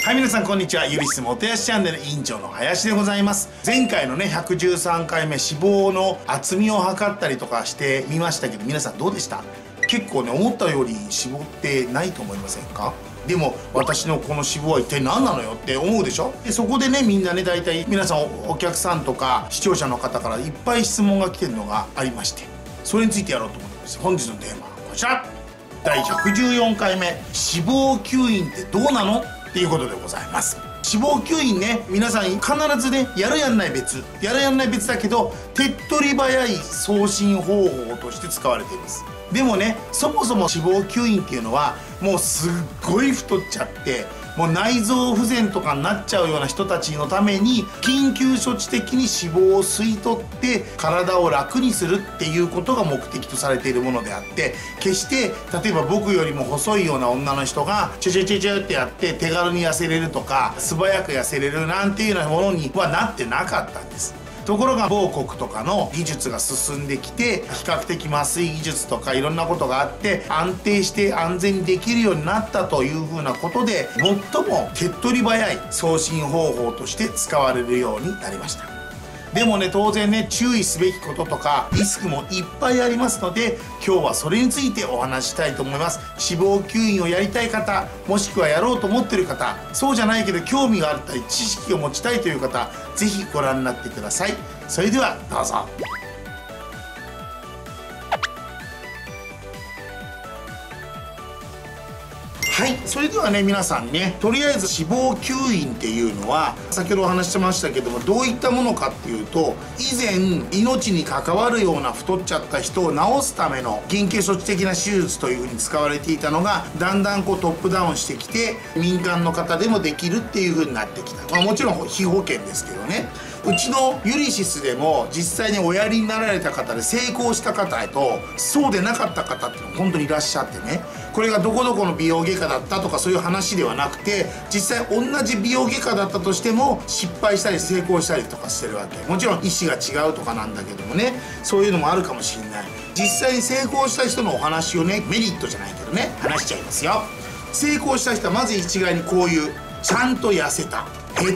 はい、皆さんこんにちは。ゆりすもてやしチャンネル委員長の林でございます。前回のね113回目、脂肪の厚みを測ったりとかしてみましたけど、皆さんどうでした？結構ね、思ったより脂肪ってないと思いませんか？でも私のこの脂肪は一体何なのよって思うでしょ。でそこでね、みんなね、大体皆さんお客さんとか視聴者の方からいっぱい質問が来てるのがありまして、それについてやろうと思います。本日のテーマはこちら。第114回目、脂肪吸引ってどうなのっていうことでございます。脂肪吸引ね、皆さん必ずね、やるやんない別だけど、手っ取り早い送信方法として使われています。でもね、そもそも脂肪吸引っていうのはもうすっごい太っちゃって、もう内臓不全とかになっちゃうような人たちのために緊急処置的に脂肪を吸い取って体を楽にするっていうことが目的とされているものであって、決して例えば僕よりも細いような女の人がチュチュチュチュってやって手軽に痩せれるとか素早く痩せれるなんていうようなものにはなってなかったんです。ところが某国とかの技術が進んできて、比較的麻酔技術とかいろんなことがあって安定して安全にできるようになったというふうなことで、最も手っ取り早い送信方法として使われるようになりました。でもね、当然ね、注意すべきこととかリスクもいっぱいありますので、今日はそれについてお話ししたいと思います。脂肪吸引をやりたい方、もしくはやろうと思ってる方、そうじゃないけど興味があったり知識を持ちたいという方、是非ご覧になってください。それではどうぞ。はい、それではね、皆さんね、とりあえず脂肪吸引っていうのは先ほどお話ししてましたけども、どういったものかっていうと、以前命に関わるような太っちゃった人を治すための緊急処置的な手術というふうに使われていたのが、だんだんこうトップダウンしてきて民間の方でもできるっていうふうになってきた。もちろん被保険ですけどね。うちのユリシスでも実際におやりになられた方で成功した方とそうでなかった方っていうのが本当にいらっしゃってね、これがどこどこの美容外科だったとかそういう話ではなくて、実際同じ美容外科だったとしても失敗したり成功したりとかしてるわけ。もちろん医師が違うとかなんだけどもね、そういうのもあるかもしれない。実際に成功した人のお話をね、メリットじゃないけどね、話しちゃいますよ。成功した人はまず一概にこういう、ちゃんと痩せた、減った、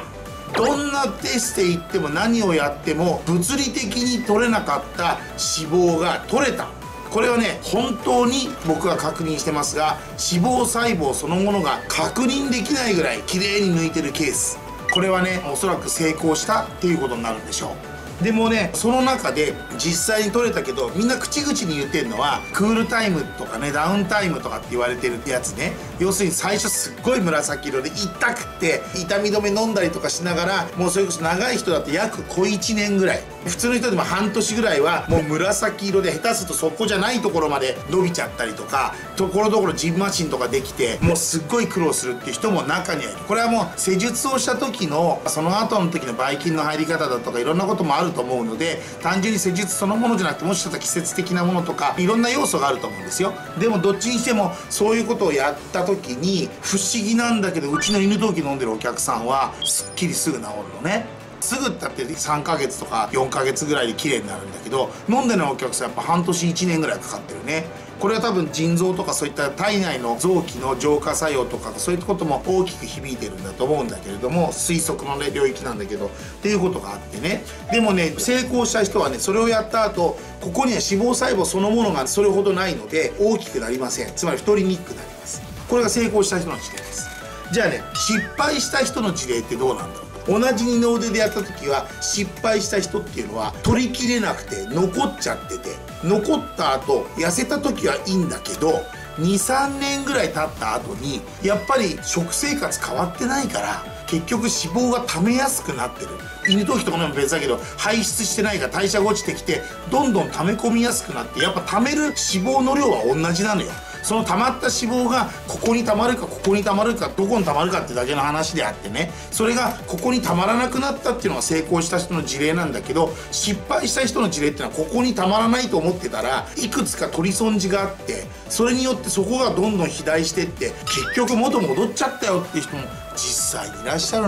どんなテスト行っても何をやっても物理的に取れなかった脂肪が取れた。これはね、本当に僕は確認してますが、脂肪細胞そのものが確認できないぐらい綺麗に抜いてるケース、これはね、おそらく成功したっていうことになるんでしょう。でもね、その中で実際に取れたけど、みんな口々に言ってるのはクールタイムとかね、ダウンタイムとかって言われてるやつね。要するに最初すっごい紫色で痛くて痛み止め飲んだりとかしながら、もうそれこそ長い人だと約小1年ぐらい、普通の人でも半年ぐらいはもう紫色で、下手するとそこじゃないところまで伸びちゃったりとか、ところどころジンマシンとかできてもうすっごい苦労するっていう人も中にはいる。これはもう施術をした時のその後の時のばい菌の入り方だとかいろんなこともあると思うので、単純に施術そのものじゃなくて、もしかしたら季節的なものとかいろんな要素があると思うんですよ。でもどっちにしてもそういうことをやった時に不思議なんだけど、うちの犬陶器飲んでるお客さんはすっきりすぐ治るのね。すぐったって3ヶ月とか4ヶ月ぐらいで綺麗になるんだけど、飲んでないお客さんやっぱ半年1年ぐらいかかってるね。これは多分腎臓とかそういった体内の臓器の浄化作用とかそういったことも大きく響いてるんだと思うんだけれども、推測の、ね、領域なんだけどっていうことがあってね。でもね、成功した人はね、それをやった後、ここには脂肪細胞そのものがそれほどないので大きくなりません。つまり太りにくくなります。これが成功した人の事例です。じゃあね、失敗した人の事例ってどうなんだろう。同じ二の腕でやった時は失敗した人っていうのは取りきれなくて残っちゃってて、残った後痩せた時はいいんだけど、23年ぐらい経った後にやっぱり食生活変わってないから結局脂肪が溜めやすくなってる。犬陶器とかも別だけど排出してないから代謝が落ちてきてどんどん溜め込みやすくなって、やっぱ溜める脂肪の量は同じなのよ。その溜まった脂肪がここに溜まるかここに溜まるかどこに溜まるかってだけの話であってね、それがここに溜まらなくなったっていうのが成功した人の事例なんだけど、失敗した人の事例っていうのはここに溜まらないと思ってたらいくつか取り損じがあって、それによってそこがどんどん肥大してって結局元戻っちゃったよっていう人も実際にいらっしゃるの。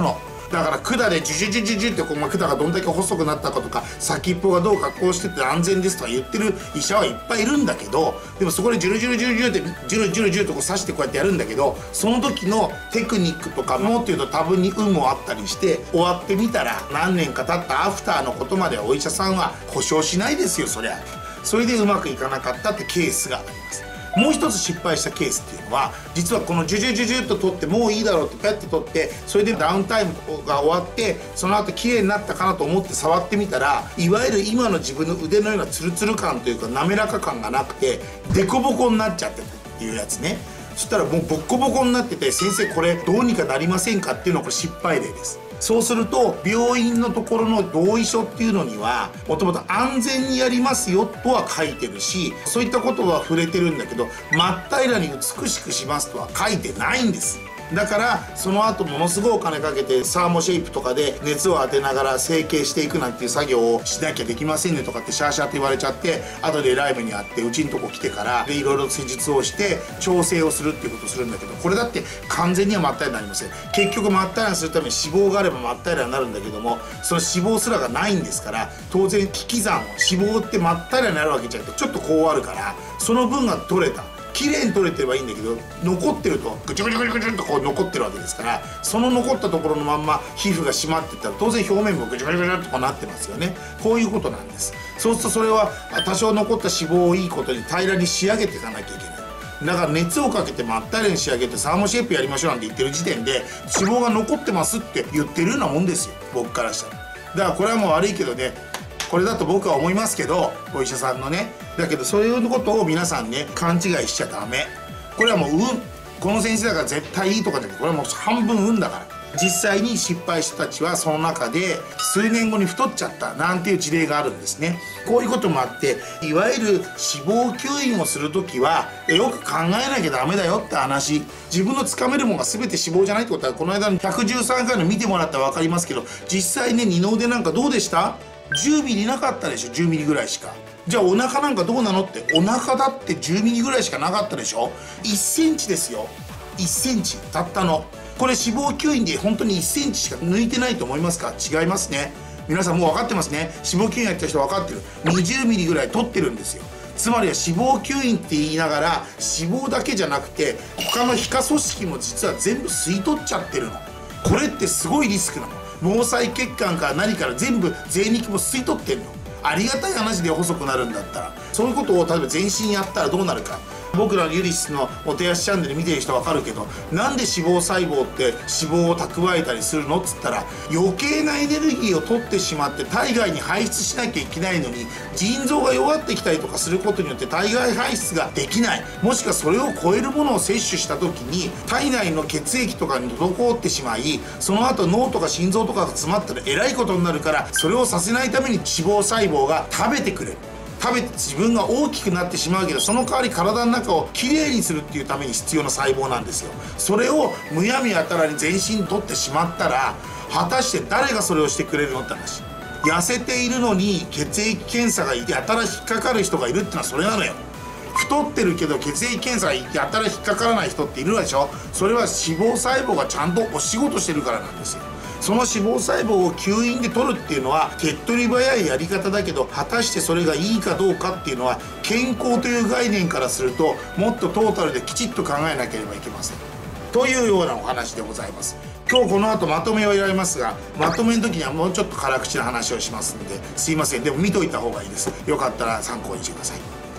だから管でジュジュジュジュジュってこう、管がどんだけ細くなったかとか先っぽがどう加工してて安全ですとか言ってる医者はいっぱいいるんだけど、でもそこでジュルジュルジュルジュルってジュルジュルジュルとこう刺してこうやってやるんだけど、その時のテクニックとかもっていうと多分に運もあったりして終わってみたら何年か経ったアフターのことまではお医者さんは保証しないですよ、そりゃ。それでうまくいかなかったってケースがあります。もう一つ失敗したケースっていうのは、実はこのジュジュジュジュっと取ってもういいだろうってペッて取って、それでダウンタイムが終わってその後綺麗になったかなと思って触ってみたら、いわゆる今の自分の腕のようなツルツル感というか滑らか感がなくてデコボコになっちゃってたっていうやつね。そしたらもうボッコボコになってて、先生これどうにかなりませんかっていうのがこれ失敗例です。そうすると病院のところの同意書っていうのにはもともと安全にやりますよとは書いてるし、そういったことは触れてるんだけど、真っ平らに美しくしますとは書いてないんです。だからその後ものすごいお金かけてサーモシェイプとかで熱を当てながら成形していくなんていう作業をしなきゃできませんねとかってシャーシャーって言われちゃって、後でライブにあってうちんとこ来てからでいろいろ施術をして調整をするっていうことをするんだけど、これだって完全には真っ平らになりません。結局真っ平らにするために脂肪があれば真っ平らになるんだけども、その脂肪すらがないんですから、当然引き算を脂肪って真っ平らになるわけじゃなくてちょっとこうあるから、その分が取れた綺麗に取れてればいいんだけど、残ってるとぐちゅぐちゅぐちゅぐちゅっとこう残ってるわけですから、その残ったところのまんま皮膚が締まっていったら当然表面もぐちゅぐちゅぐちゅっとこうなってますよね。こういうことなんです。そうするとそれは多少残った脂肪をいいことに平らに仕上げていかなきゃいけない。だから熱をかけて真っ平らに仕上げてサーモシェイプやりましょうなんて言ってる時点で脂肪が残ってますって言ってるようなもんですよ、僕からしたら。だからこれはもう悪いけどね、これだと僕は思いますけど、お医者さんのね。だけどそういうことを皆さんね勘違いしちゃダメ。これはもう運、この先生だから絶対いいとかじゃなくて、これはもう半分運だから。実際に失敗した人たちはその中で数年後に太っちゃったなんていう事例があるんですね。こういうこともあって、いわゆる脂肪吸引をする時はよく考えなきゃダメだよって話。自分のつかめるものが全て脂肪じゃないってことは、この間の113回の見てもらったら分かりますけど、実際ね二の腕なんかどうでした？ 10 ミリなかったでしょ。10ミリぐらいしか。じゃあお腹なんかどうなのって、お腹だって10ミリぐらいしかなかったでしょ。1センチですよ、1センチたったの。これ脂肪吸引で本当に1センチしか抜いてないと思いますか？違いますね。皆さんもう分かってますね。脂肪吸引やった人分かってる。20ミリぐらい取ってるんですよ。つまりは脂肪吸引って言いながら脂肪だけじゃなくて他の皮下組織も実は全部吸い取っちゃってるの。これってすごいリスクなの。毛細血管から何から全部贅肉も吸い取ってんの。ありがたい話で細くなるんだったら、そういうことを例えば全身やったらどうなるか。僕らのユリスのお手足チャンネル見てる人分かるけど、なんで脂肪細胞って脂肪を蓄えたりするのっつったら、余計なエネルギーを取ってしまって体外に排出しなきゃいけないのに、腎臓が弱ってきたりとかすることによって体外排出ができない、もしくはそれを超えるものを摂取した時に体内の血液とかに滞ってしまい、その後脳とか心臓とかが詰まったらえらいことになるから、それをさせないために脂肪細胞が食べてくれる。食べて自分が大きくなってしまうけど、その代わり体の中をきれいにするっていうために必要な細胞なんですよ。それをむやみやたらに全身に取ってしまったら、果たして誰がそれをしてくれるのって話。痩せているのに血液検査がやたら引っかかる人がいるってのはそれなのよ。太ってるけど血液検査がやたら引っかからない人っているでしょ。それは脂肪細胞がちゃんとお仕事してるからなんですよ。その脂肪細胞を吸引で取るっていうのは手っ取り早いやり方だけど、果たしてそれがいいかどうかっていうのは健康という概念からするともっとトータルできちっと考えなければいけませんというようなお話でございます。今日この後まとめをやりますが、まとめの時にはもうちょっと辛口な話をしますんですいません。でも見といた方がいいです。よかったら参考にしてください。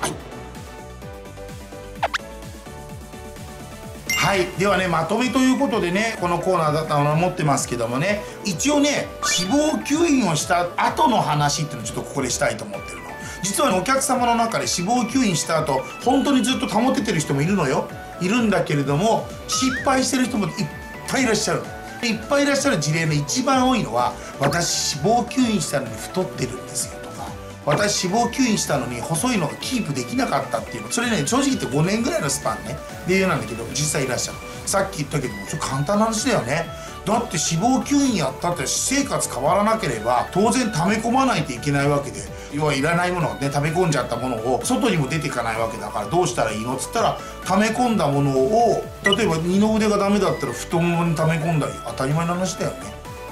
はい、ではね、まとめということでね、このコーナーだったのを持ってますけどもね、一応ね脂肪吸引をした後の話っていうのをちょっとここでしたいと思ってるの。実は、ね、お客様の中で脂肪吸引した後本当にずっと保ててる人もいるのよ。いるんだけれども失敗してる人もいっぱいいらっしゃるの。いっぱいいらっしゃる事例の一番多いのは、私脂肪吸引したのに太ってるんですよとか、私脂肪吸引したのに細いのがキープできなかったっていうの。それね、正直言って5年ぐらいのスパンねで言うなんだけど、実際いらっしゃる。さっき言ったけども、ちょっと簡単な話だよね。だって脂肪吸引やったって私生活変わらなければ当然溜め込まないといけないわけで、要はいらないものをね、溜め込んじゃったものを外にも出ていかないわけだから、どうしたらいいのっつったら、溜め込んだものを例えば二の腕がダメだったら太ももに溜め込んだり、当たり前の話だよね。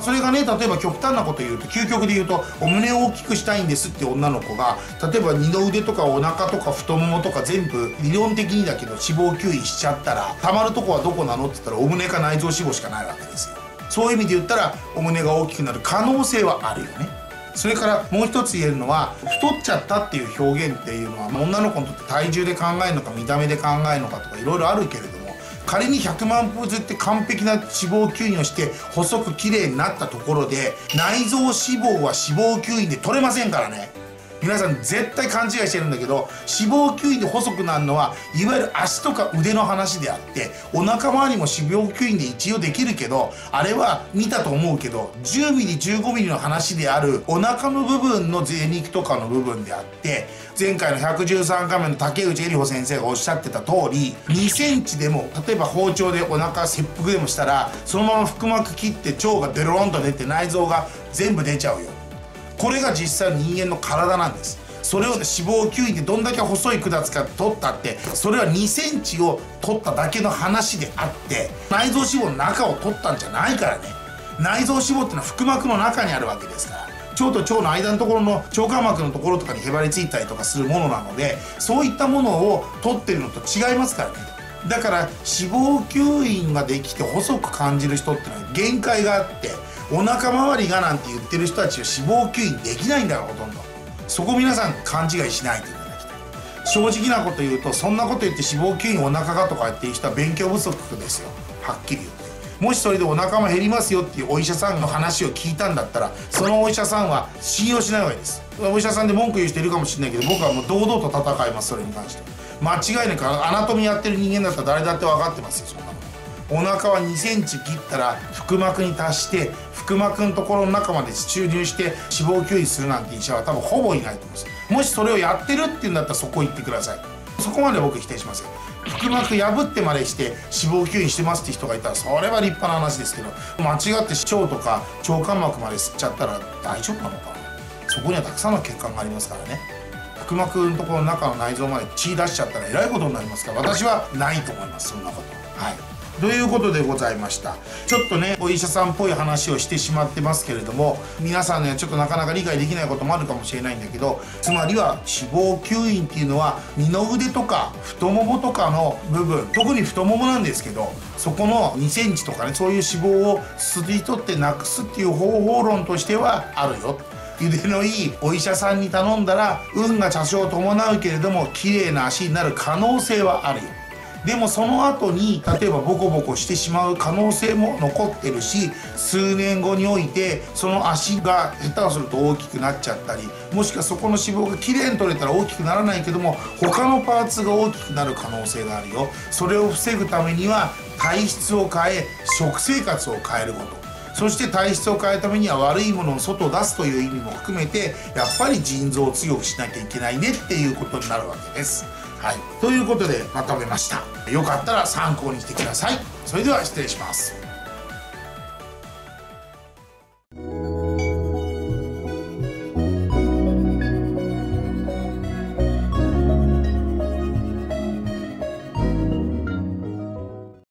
それがね、例えば極端なこと言うと、究極で言うとお胸を大きくしたいんですって女の子が、例えば二の腕とかお腹とか太ももとか全部理論的にだけど脂肪吸引しちゃったら、たまるとこはどこなのって言ったらお胸か内臓脂肪しかないわけですよ。そういう意味で言ったらお胸が大きくなる可能性はあるよね。それからもう一つ言えるのは、太っちゃったっていう表現っていうのは、女の子にとって体重で考えるのか見た目で考えるのかとかいろいろあるけれども、仮に100万歩ずって完璧な脂肪吸引をして細く綺麗になったところで、内臓脂肪は脂肪吸引で取れませんからね。皆さん絶対勘違いしてるんだけど、脂肪吸引で細くなるのはいわゆる足とか腕の話であって、お腹周りも脂肪吸引で一応できるけど、あれは見たと思うけど 10mm、15mm の話であるお腹の部分の贅肉とかの部分であって、前回の113回目の竹内恵里穂先生がおっしゃってた通り、2センチでも例えば包丁でお腹切腹でもしたら、そのまま腹膜切って腸がデロロンと出て内臓が全部出ちゃうよ。これが実際人間の体なんです。それを脂肪吸引でどんだけ細い管使って取ったって、それは2センチを取っただけの話であって、内臓脂肪の中を取ったんじゃないからね。内臓脂肪っていうのは腹膜の中にあるわけですから、腸と腸の間のところの腸間膜のところとかにへばりついたりとかするものなので、そういったものを取ってるのと違いますからね。だから脂肪吸引ができて細く感じる人ってのは限界があって、お腹周りがなんて言ってる人たちは脂肪吸引できないんだから、ほとんど。そこ皆さん勘違いしないでいただきたい。正直なこと言うと、そんなこと言って脂肪吸引お腹がとか言ってる人は勉強不足ですよ、はっきり言って。もしそれでお腹も減りますよっていうお医者さんの話を聞いたんだったら、そのお医者さんは信用しないわけです。お医者さんで文句言う人いるかもしれないけど、僕はもう堂々と戦います。それに関して間違いなくアナトミやってる人間だったら誰だって分かってますよ、そんなの。お腹は2センチ切ったら腹膜に達して、腹膜のところの中まで注入して脂肪吸引するなんて医者は多分ほぼいないと思います。もしそれをやってるっていうんだったらそこ行ってください。そこまで僕否定しません。腹膜破ってまでして脂肪吸引してますって人がいたら、それは立派な話ですけど、間違って腸とか腸間膜まで吸っちゃったら大丈夫なのかな。そこにはたくさんの血管がありますからね。腹膜のところの中の内臓まで血出しちゃったらえらいことになりますから、私はないと思います、そんなことは。はい、ということでございました。ちょっとね、お医者さんっぽい話をしてしまってますけれども、皆さんにはちょっとなかなか理解できないこともあるかもしれないんだけど、つまりは脂肪吸引っていうのは二の腕とか太ももとかの部分、特に太ももなんですけど、そこの2センチとかね、そういう脂肪を吸い取ってなくすっていう方法論としてはあるよ。腕のいいお医者さんに頼んだら運が多少伴うけれども綺麗な足になる可能性はあるよ。でもその後に例えばボコボコしてしまう可能性も残ってるし、数年後においてその足が下手をすると大きくなっちゃったり、もしくはそこの脂肪がきれいに取れたら大きくならないけども他のパーツが大きくなる可能性があるよ。それを防ぐためには体質を変え、食生活を変えること、そして体質を変えるためには悪いものを外出すという意味も含めて、やっぱり腎臓を強くしなきゃいけないねっていうことになるわけです。はい、ということでまとめました。よかったら参考にしてください。それでは失礼します。